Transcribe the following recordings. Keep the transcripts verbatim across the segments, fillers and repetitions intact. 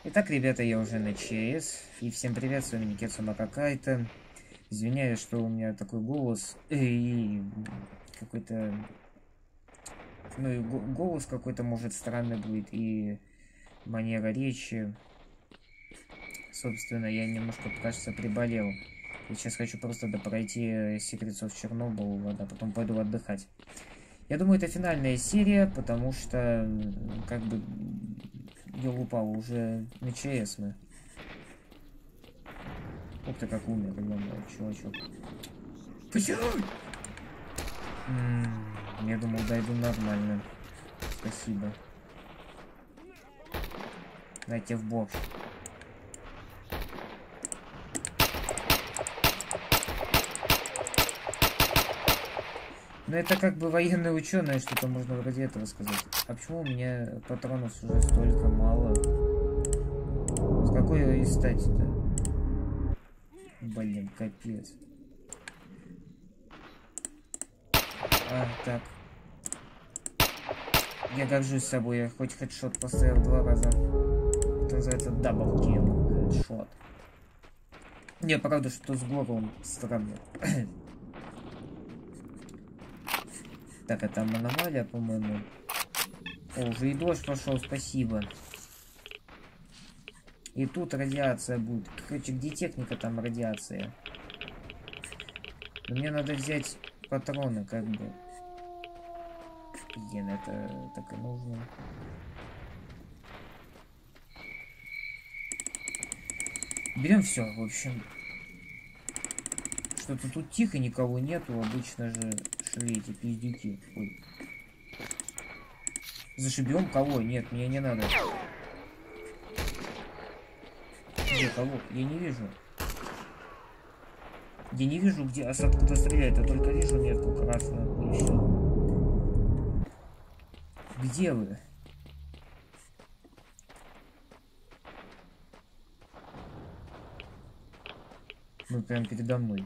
Итак, ребята, я уже на ЧС. И всем привет, с вами Никитсума какая-то. Извиняюсь, что у меня такой голос и какой-то... Ну и голос какой-то, может, странный будет, и манера речи. Собственно, я немножко, кажется, приболел. И сейчас хочу просто допройти Secrets of Chernobyl, а потом пойду отдыхать. Я думаю, это финальная серия, потому что, как бы, я упал уже на ЧС мы. Ух ты, как умер, ё-моё, чувачок. Почему? М-м, я думал, дойду нормально. Спасибо. Дайте в бок. Ну это как бы военные ученые, что-то можно вроде этого сказать. А почему у меня патронов уже столько мало? С какой из стати-то? Блин, капец. А, так. Я горжусь собой, я хоть хедшот поставил два раза. Это называется дабл килл, хедшот. Не, правда, что с гором странно. Так, а там аномалия, по-моему. О, уже и дождь пошел, спасибо. И тут радиация будет. Короче, где техника, там радиация. Но мне надо взять патроны, как бы. Блин, это так и нужно. Берем все, в общем. Что-то тут тихо, никого нету. Обычно же шли эти пиздюки. Ой. Зашибем кого? Нет, мне не надо. Где кого? Я не вижу. Я не вижу, где Асад кто стреляет. Я только вижу метку красную. И все. Где вы? Ну, прям передо мной.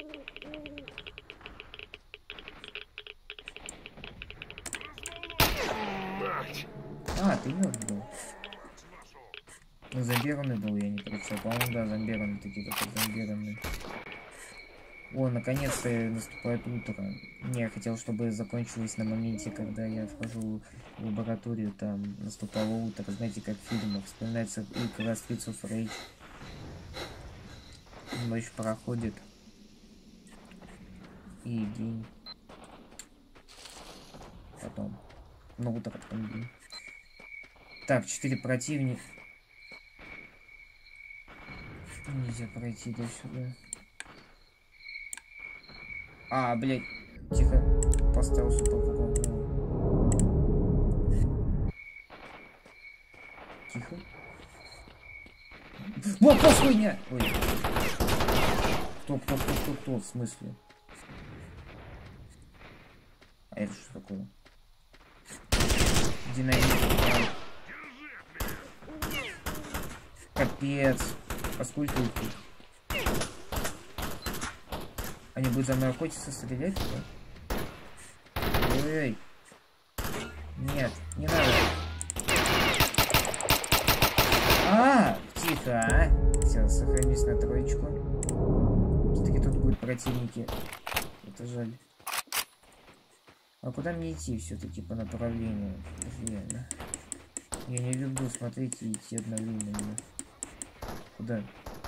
А, ты мертв был. Ну, зомбированный был, я не прочел. По-моему, да, зомбированный, такие такой зомбированный. О, наконец-то наступает утро. Не, я хотел, чтобы закончилось на моменте, когда я вхожу в лабораторию, там наступало утро. Знаете, как в фильмах. Вспоминается игра Streets of Rage. Ночь проходит. И день. Потом. Ну, утро, потом день. Так, четыре противника. Нельзя пройти до сюда. А, блядь. Тихо. Поставил супер. Тихо. Вот, кто хуйня! Ой. Кто, кто, кто, кто, кто? В смысле? А это что такое? Динамит. Капец. А сколько их тут? Они будут за мной охотиться, стрелять? Да? Ой-ой-ой. Нет, не надо. А, тихо, а. Все, сохранись на троечку. Все-таки тут будут противники. Это жаль. А куда мне идти все-таки по направлению? Реально. Я не люблю смотреть и идти одновременно. Куда?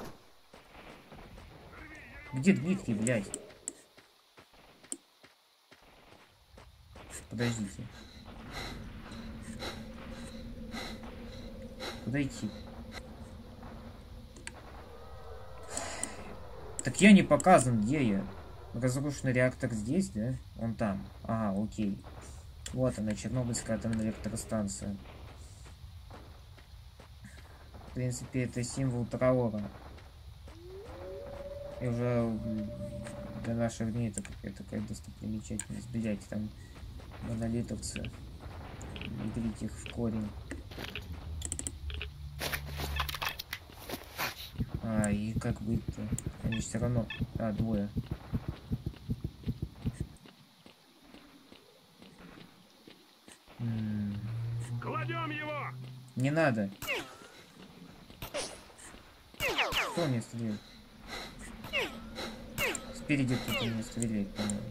Где Дмитрий, блядь? Подождите. Куда идти? Так я не показан, где я? Разрушенный реактор здесь, да? Он там. Ага, окей. Вот она, Чернобыльская атомная электростанция. В принципе, это символ траура. И уже до наших дней это какая-то такая достопримечательность. Блять, там монолитовцы. Идрить их в корень. А, и как быть-то? Они все равно... А, двое. М-м. Кладем его! Не надо. Кто мне стреляет? Спереди кто-то мне стреляет, по-моему.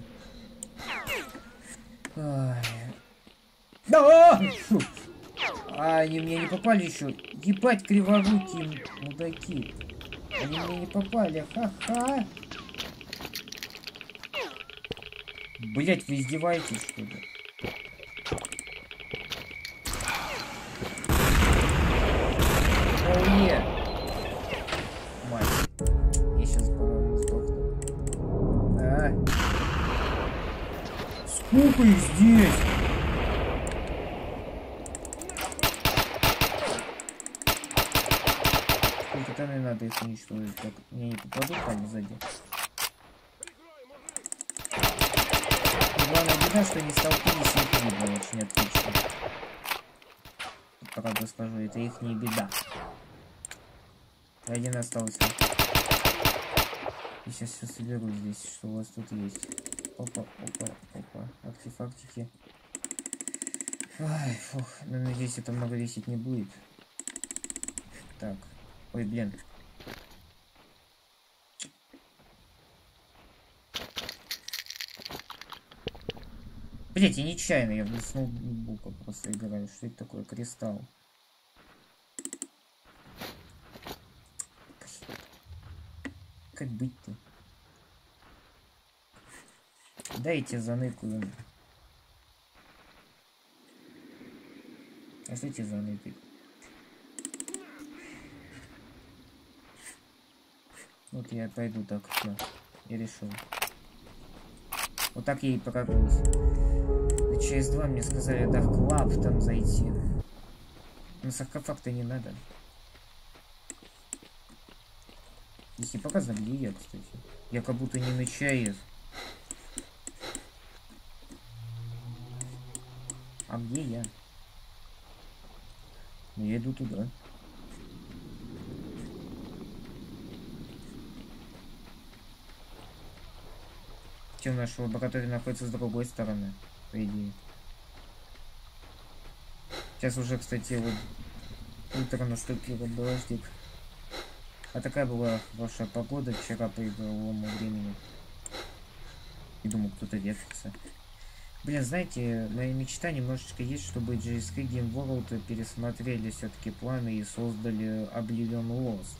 Да! Фу. А они мне не попали еще. Ебать, криворукие мудаки. Они мне не попали. Ха-ха. Блять, вы издеваетесь, что ли? Оуе! Мать. Я сейчас, по-моему, сдохну. А. Сколько их здесь? Сколько-то не надо их уничтожить. Так, мне не попадут там сзади. Главное беда, что они столкнулись, и их видно очень отлично. Правда скажу, это их не беда. Один остался. И сейчас все соберу здесь, что у вас тут есть. Опа, опа, опа. Артефактики. Ай, фух. Но надеюсь, это много весить не будет. Так. Ой, блин. Блять, я нечаянно, я с ноутбука просто играю. Что это такое? Кристалл. Как быть-то? Дайте заныкую. А что эти заныкать? Вот я пойду так, все. Я решил. Вот так я и прокатываюсь. Через два мне сказали, да, в клаб там зайти. Но саркофаг-то не надо. Здесь не показано, где я, кстати. Я как будто не на чае. А где я? Ну, я иду туда. Чем наша лаборатория находится с другой стороны, по идее. Сейчас уже, кстати, вот утро наступило, дождик. А такая была ваша погода вчера по игровому времени. И думаю, кто-то вешается. Блин, знаете, моя мечта немножечко есть, чтобы джи эс кей Game World пересмотрели все-таки планы и создали Oblivion Lost.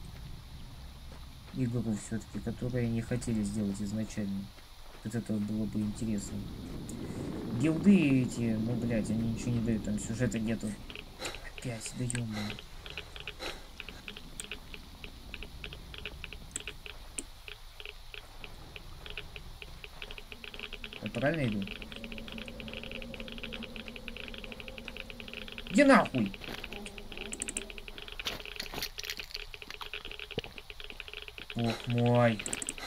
Игру все-таки, которую они хотели сделать изначально. Вот это было бы интересно. Гилды эти, ну, блядь, они ничего не дают, там сюжета нету. Опять, да ё-моё. Я правильно иду? Иди нахуй! Бог мой!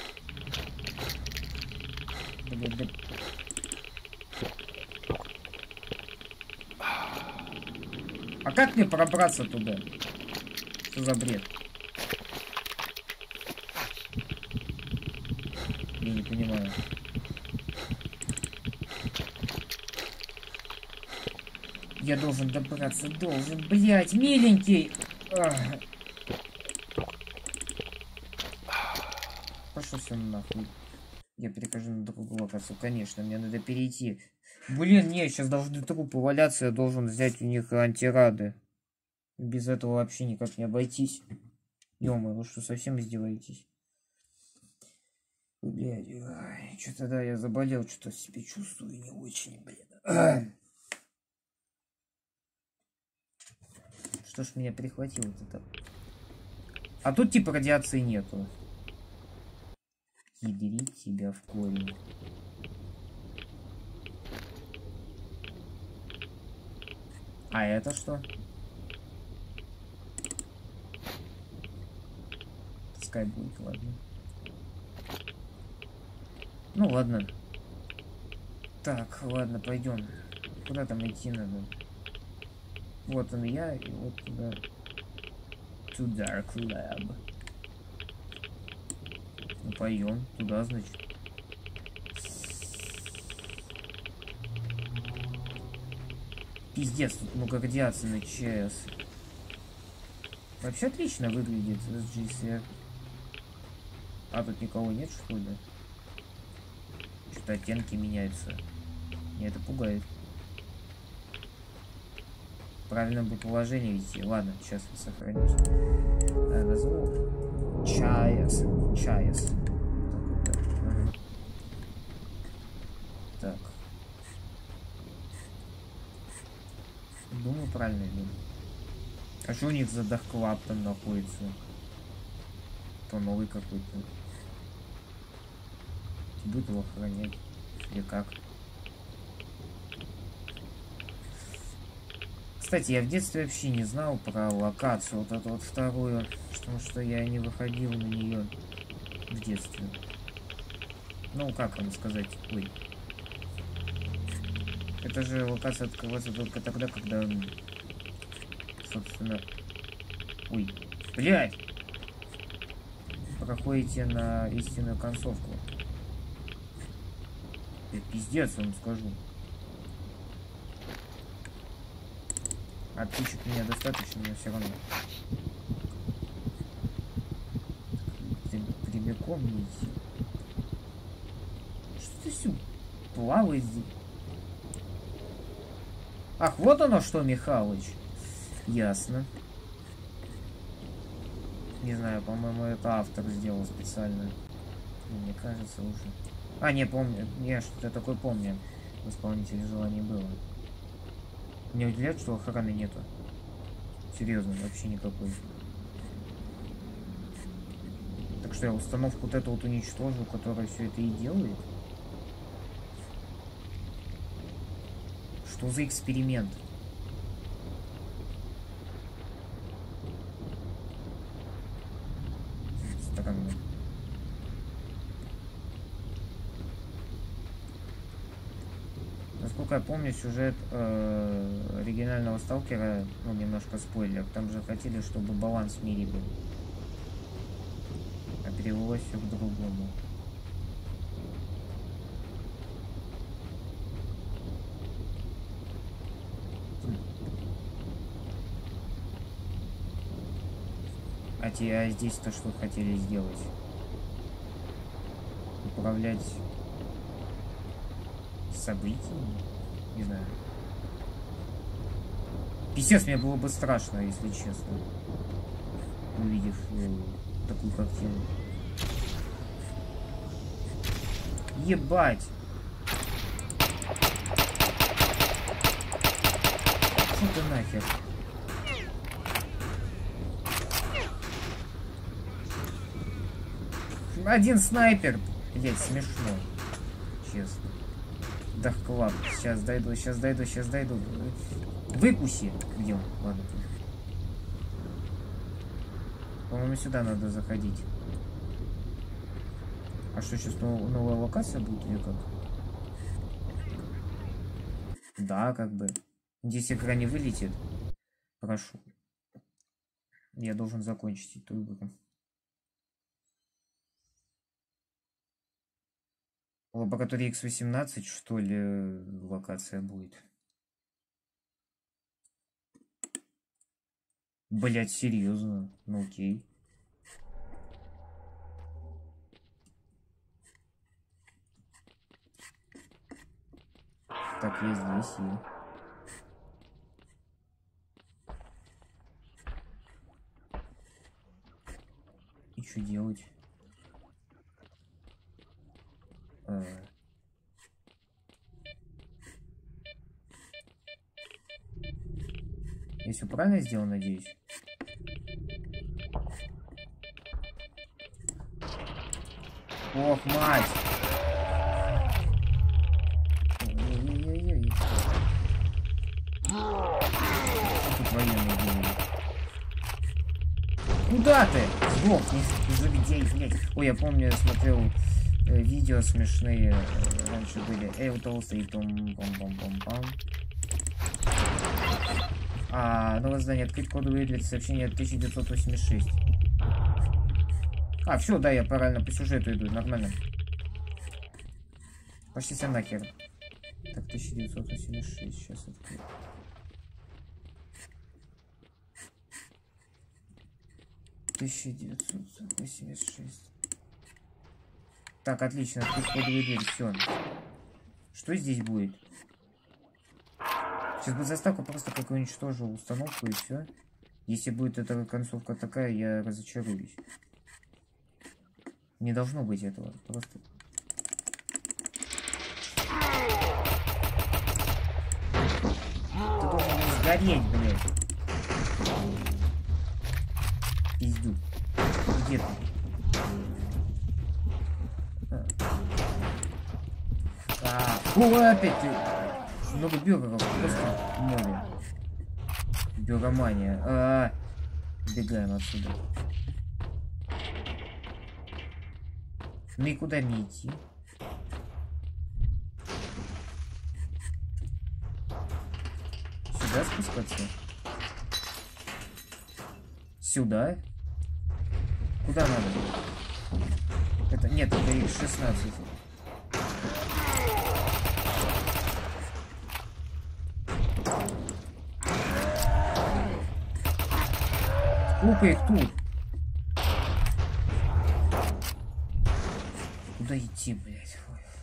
А как мне пробраться туда? Что за бред? Я не понимаю. Я должен добраться, должен, блять, миленький. Ах. Пошел все нахуй. Я перехожу на другую локацию. Конечно, мне надо перейти. Блин, не, сейчас должны трупы валяться, я должен взять у них антирады. Без этого вообще никак не обойтись. Ё-моё, вы что, совсем издеваетесь? Блядь, что-то да, я заболел, что-то себе чувствую не очень, блин. Что ж меня прихватило-то? А тут типа радиации нету. Ядрить тебя в корень. А это что? Пускай будет, ладно. Ну ладно. Так, ладно, пойдем. Куда там идти надо? Вот он я, и вот туда. To Dark Lab. Ну пойдем туда, значит. Пиздец, тут много радиации на ЧС. Вообще отлично выглядит эс джи си ар. А тут никого нет, что ли? Что-то оттенки меняются. Меня это пугает. Правильно бы положение идти. Ладно, сейчас я сохранюсь. А, назову Чаяс. Чаяс. Так, вот так. Ага. Так. Думаю, правильно иду. А что у них за Dark Club там находится? То новый какой-то. Будут его охранять. Или как? Кстати, я в детстве вообще не знал про локацию, вот эту вот вторую, потому что я не выходил на нее в детстве. Ну, как вам сказать? Ой. Это же локация открывается только тогда, когда, собственно... Ой, блядь! Проходите на истинную концовку. Это пиздец, вам скажу. Отпичек меня достаточно, но все равно. Прямиком не идти. Что ты все плавает здесь? Ах, вот оно что, Михалыч. Ясно. Не знаю, по-моему, это автор сделал специально. Мне кажется, уже. А, не помню. Я что-то такое помню. В исполнителе желаний было. Мне удивляет, что охраны нету. Серьезно, вообще никакой. Так что я установку вот эту вот уничтожу, которая все это и делает. Что за эксперимент? Странно. Насколько я помню, сюжет э, оригинального Сталкера, ну, немножко спойлер, там же хотели, чтобы баланс в мире был. А перевелось все к другому. А, те, а здесь то, что хотели сделать? Управлять событиями? Не знаю. Писец, мне было бы страшно, если честно, увидев э, такую картину. Ебать! Что ты нахер? Один снайпер! Блять, смешно. Честно. Dark Club. Сейчас дойду, сейчас дойду, сейчас дойду. Выкуси! Где он? Ладно. По-моему, сюда надо заходить. А что, сейчас новая локация будет или как? Да, как бы. Здесь игра не вылетит. Прошу. Я должен закончить эту игру. Лаборатория икс восемнадцать, что ли, локация будет? Блять, серьезно? Ну окей. Так, я здесь и... И что делать? А... Я все правильно сделал, надеюсь? Ох, мать! Ой-ой-ой-ой. Что тут военные делают? Куда ты? Сдохни, забедей, блядь. Ой, я помню, я смотрел э, видео смешные. Э, раньше были. Эй, у толстый, том пом пом пом пом. А, новое задание. Открыть кодовые для сообщения тысяча девятьсот восемьдесят шесть. А, все, да, я правильно по сюжету иду, нормально. Пошли все нахер. Так, тысяча девятьсот восемьдесят шесть, сейчас открою. тысяча девятьсот восемьдесят шесть. Так, отлично, открыть кодовую дверь, все. Что здесь будет? Сейчас бы заставка просто как уничтожил установку и все. Если будет эта концовка такая, я разочаруюсь. Не должно быть этого. Просто... Ты должен был сгореть, блядь. Пиздюк. Где ты? А, о, опять ты. Много бюргеров, просто море. Бюромания. А, -а, -а. Бегаем отсюда. Ну и куда мне идти? Сюда спускаться? Сюда? Куда надо? Это нет, это икс шестнадцать. Сколько их тут? Куда идти, блядь?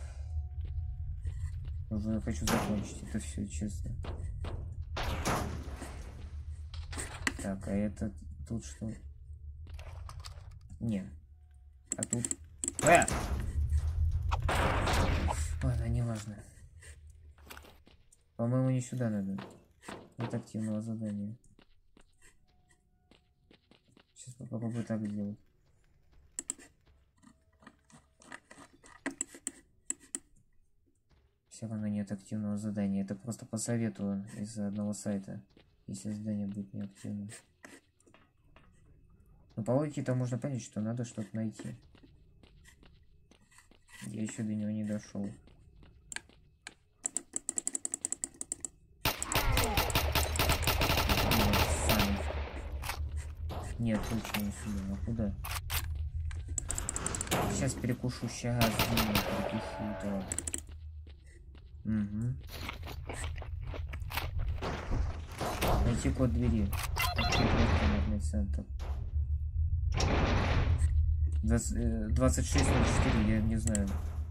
Ой. Уже хочу закончить это все, честно. Так, а это тут что? Не. А тут... Э! Ладно, не важно. По-моему, не сюда надо. Нет активного задания. Сейчас попробую так сделать. Все равно нет активного задания. Это просто по совету из одного сайта. Если задание будет неактивным. Но по логике-то можно понять, что надо что-то найти. Я еще до него не дошел. Нет, точно не сюда. А куда? Сейчас перекушу. Сейчас перекушу. Так. Угу. Найти код двери. Центр. двадцать шесть ноль четыре, я не знаю.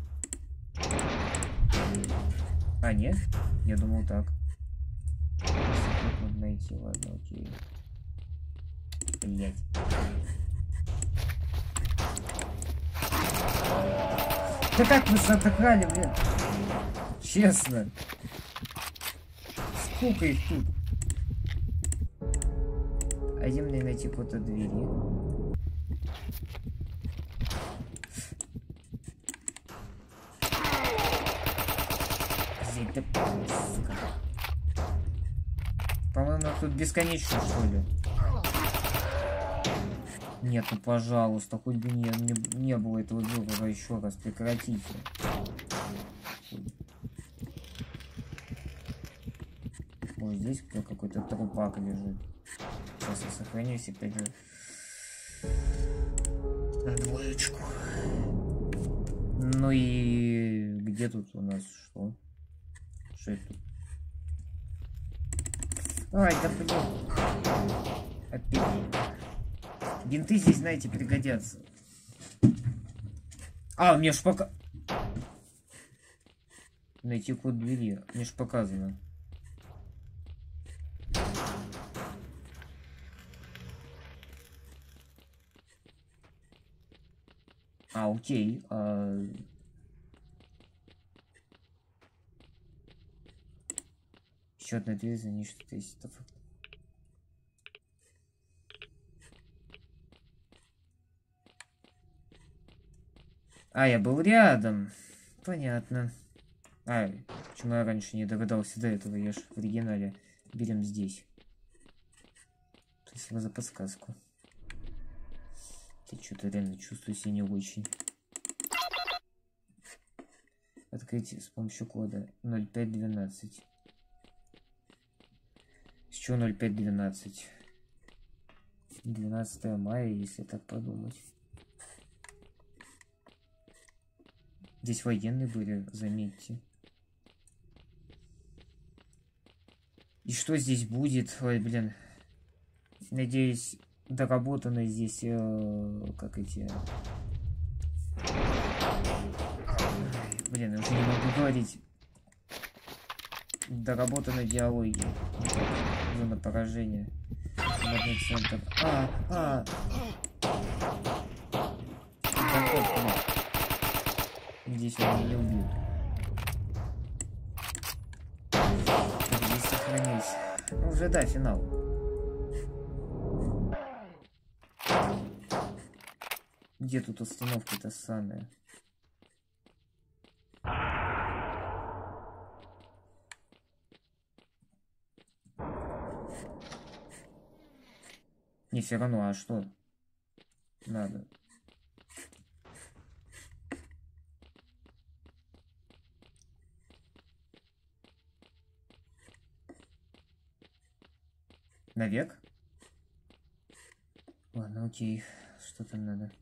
А, нет? Я думал так. Надо найти, ладно, окей. Блять. Да как вы затыкали, блин? Честно. Сколько их тут? А где мне найти код от двери? По-моему, тут бесконечно, что ли? Нет, ну пожалуйста, хоть бы не, не, не было этого бюргера еще раз, прекратите. Может, здесь какой-то трупак лежит. Сейчас я сохранюсь и пойду на двоечку. Ну и где тут у нас что? Что это? Ай, да блин. Опять. Бинты здесь, знаете, пригодятся. А, мне ж пока... Найти код двери. Мне ж показано. А, окей. А... Еще одна дверь, за ней что-то есть. А, я был рядом. Понятно. А, почему я раньше не догадался до этого? Я ж в оригинале. Берем здесь. Спасибо за подсказку. Ты что-то реально чувствую себя не очень. Открыть с помощью кода ноль пять двенадцать. С чего ноль пять двенадцать? двенадцатое мая, если так подумать. Здесь военные были, заметьте. И что здесь будет? Ой, блин. Надеюсь, доработаны здесь, э, как эти... Блин, я уже не могу говорить. Доработаны диалоги. Зона поражения. Командный центр. А, а. Здесь он меня не убьет. Так, здесь сохранись. Ну, уже, да, финал. Где тут установки-то самые? Не, все равно, а что? Надо. Навек? Ладно, окей. Что там надо?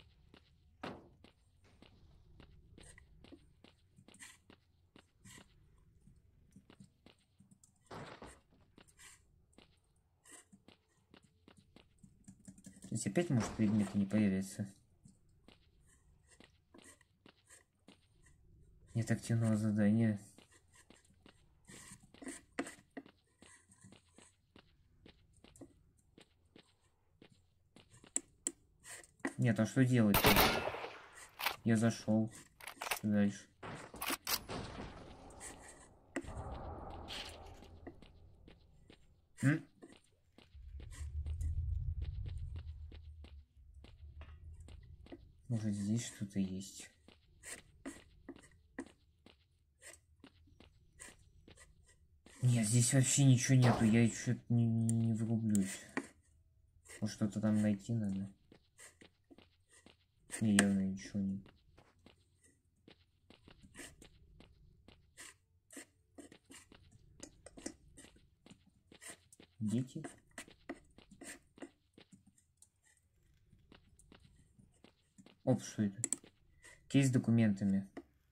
То есть опять может предметы не появятся? Нет активного задания. Нет, а что делать? Я зашел. Что дальше? М? Может, здесь что-то есть? Нет, здесь вообще ничего нету. Я что-то не, не врублюсь. Может, что-то там найти надо? Не, явно ничего нет. Дети? Оп, что это? Кейс с документами.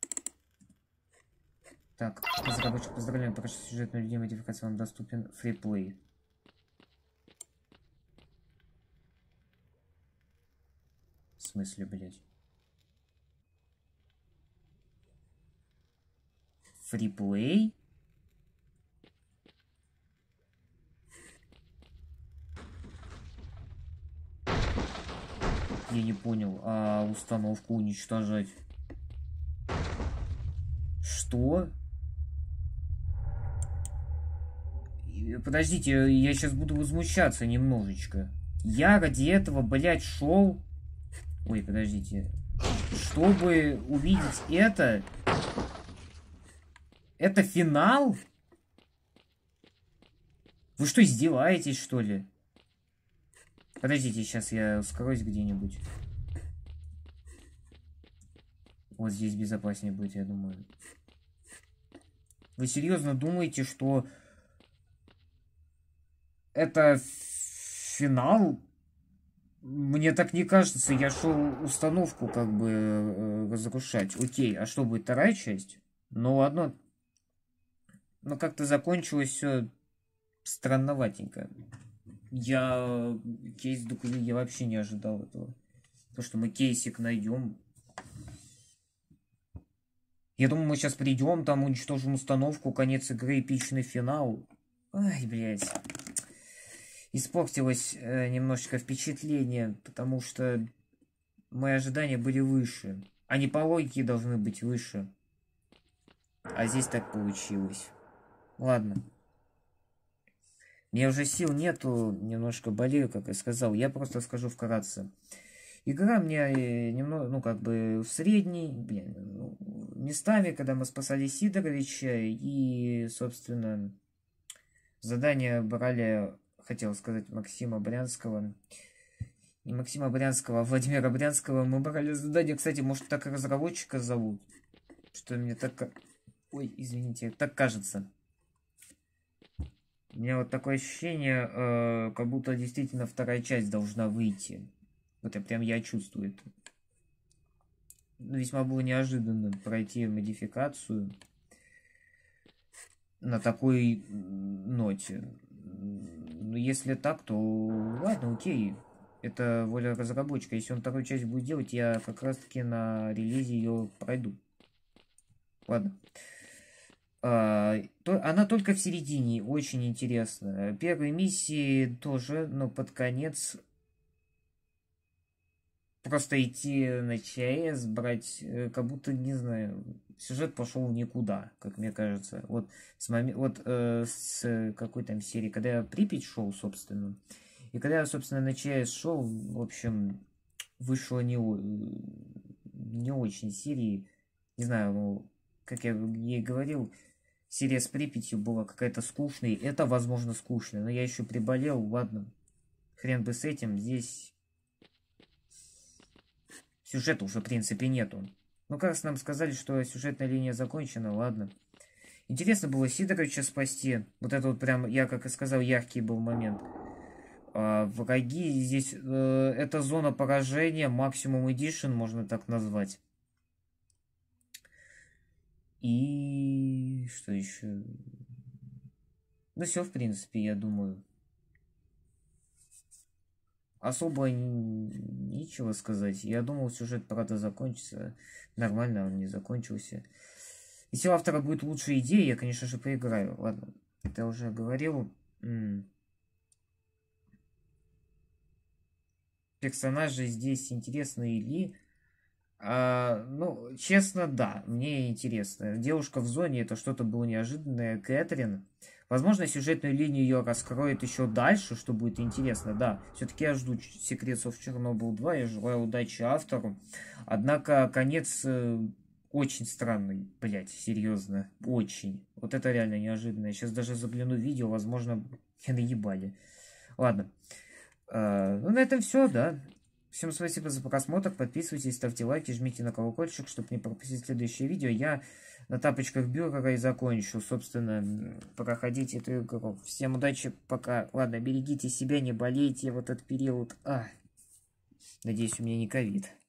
Так, разработчик, поздравляем, пока что сюжетную линию модификации вам доступен фриплей. В смысле, блядь? Фриплей? Я не понял, а установку уничтожать? Что? Подождите, я сейчас буду возмущаться немножечко. Я ради этого, блядь, шел. Ой, подождите. Чтобы увидеть это... Это финал? Вы что, издеваетесь, что ли? Подождите, сейчас я скроюсь где-нибудь. Вот здесь безопаснее будет, я думаю. Вы серьезно думаете, что... Это финал? Мне так не кажется. Я шел установку как бы э, разрушать. Окей, а что будет вторая часть? Ну ладно. Но как-то закончилось все странноватенько. Я кейс документ, я вообще не ожидал этого. То, что мы кейсик найдем. Я думаю, мы сейчас придем, там уничтожим установку, конец игры, эпичный финал. Ай, блядь. Испортилось э, немножечко впечатление, потому что мои ожидания были выше. Они по логике должны быть выше. А здесь так получилось. Ладно. Мне уже сил нету, немножко болею, как я сказал. Я просто скажу вкратце. Игра мне немного, ну, как бы в средней, блин, ну, местами, когда мы спасали Сидоровича, и, собственно, задания брали, хотел сказать, Максима Брянского. Не Максима Брянского, а Владимира Брянского. Мы брали задание, кстати, может, так и разработчика зовут. Что мне так... Ой, извините, так кажется. У меня вот такое ощущение, э, как будто действительно вторая часть должна выйти. Это прям я чувствую это. Весьма было неожиданно пройти модификацию на такой ноте. Но если так, то ладно, окей. Это воля разработчика. Если он вторую часть будет делать, я как раз таки на релизе ее пройду. Ладно. А, то, она только в середине, очень интересно. Первые миссии тоже, но под конец просто идти на ЧАЭС, брать, э, как будто, не знаю, сюжет пошел никуда, как мне кажется. Вот с, моме... вот, э, с какой там серии, когда я Припять шел, собственно, и когда я, собственно, на ЧАЭС шел, в общем, вышло не, не очень серии, не знаю, ну, как я ей говорил, серия с Припятью была какая-то скучная. Это, возможно, скучно. Но я еще приболел. Ладно. Хрен бы с этим. Здесь сюжета уже, в принципе, нету. Ну, как нам сказали, что сюжетная линия закончена. Ладно. Интересно было Сидоровича спасти. Вот это вот прям, я как и сказал, яркий был момент. А, враги здесь... Э, это зона поражения. Максимум Эдишн, можно так назвать. И что еще? Ну, все, в принципе, я думаю. Особо нечего сказать. Я думал, сюжет, правда, закончится. Нормально, он не закончился. Если у автора будет лучшая идея, я, конечно же, поиграю. Ладно, это я уже говорил. М-м. Персонажи здесь интересные ли? А, ну, честно, да, мне интересно. Девушка в зоне, это что-то было неожиданное. Кэтрин. Возможно, сюжетную линию ее раскроет еще дальше, что будет интересно, да. Все-таки я жду Secrets of Chernobyl два, я желаю удачи автору. Однако конец э, очень странный, блять, серьезно, очень. Вот это реально неожиданно. Я сейчас даже загляну в видео, возможно, меня наебали. Ладно. Э, ну, на этом все, да. Всем спасибо за просмотр, подписывайтесь, ставьте лайки, жмите на колокольчик, чтобы не пропустить следующее видео. Я на тапочках бюргера и закончу, собственно, проходить эту игру. Всем удачи, пока. Ладно, берегите себя, не болейте в этот период. А, надеюсь, у меня не ковид.